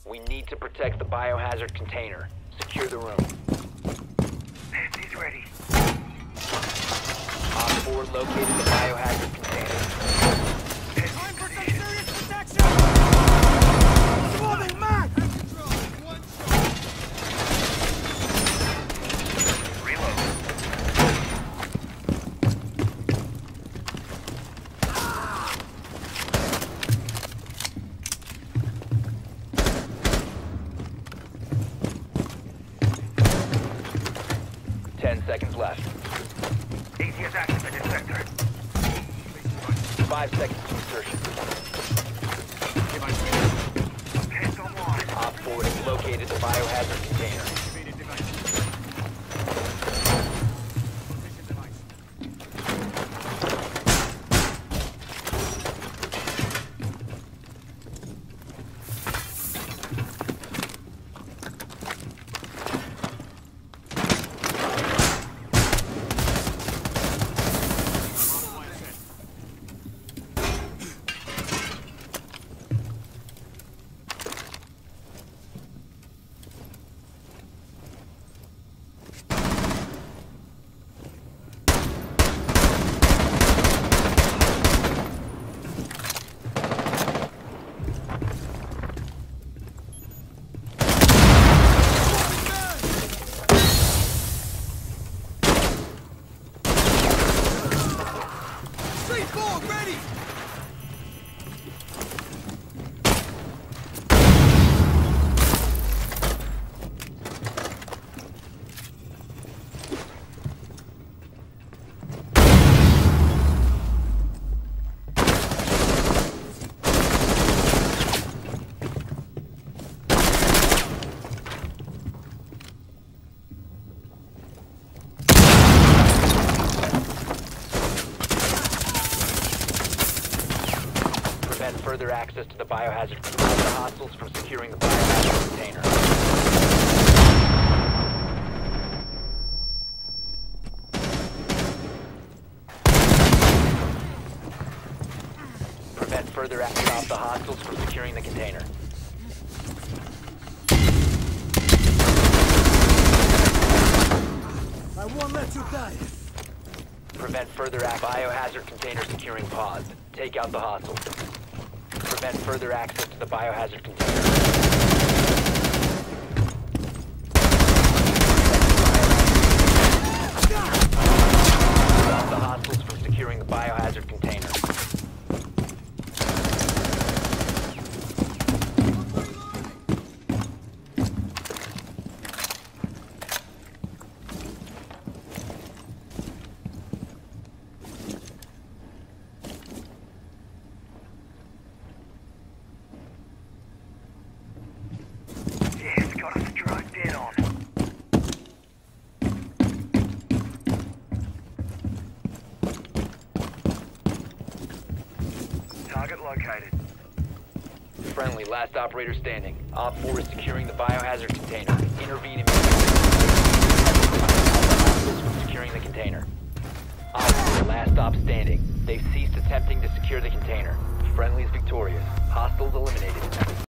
We need to protect the biohazard container. Secure the room. He's ready. Op 4 located the biohazard container. Time for some serious protection! Swarming man! Reload. Seconds left. ATS activated sector. 5 seconds to insertion. Hands online. Op 4 has located the biohazard container. Further access to the biohazard to prevent the hostiles from securing the biohazard container. Prevent further access to the hostiles from securing the container. I won't let you die. Prevent further biohazard container securing paused. Take out the hostiles. Prevent further access to the biohazard container. Stop the hostiles from securing the biohazard container. Target located. Friendly, last operator standing. Op 4 is securing the biohazard container. Intervene immediately. Hostiles from securing the container. Op 4, last stop standing. They've ceased attempting to secure the container. Friendly is victorious. Hostiles eliminated.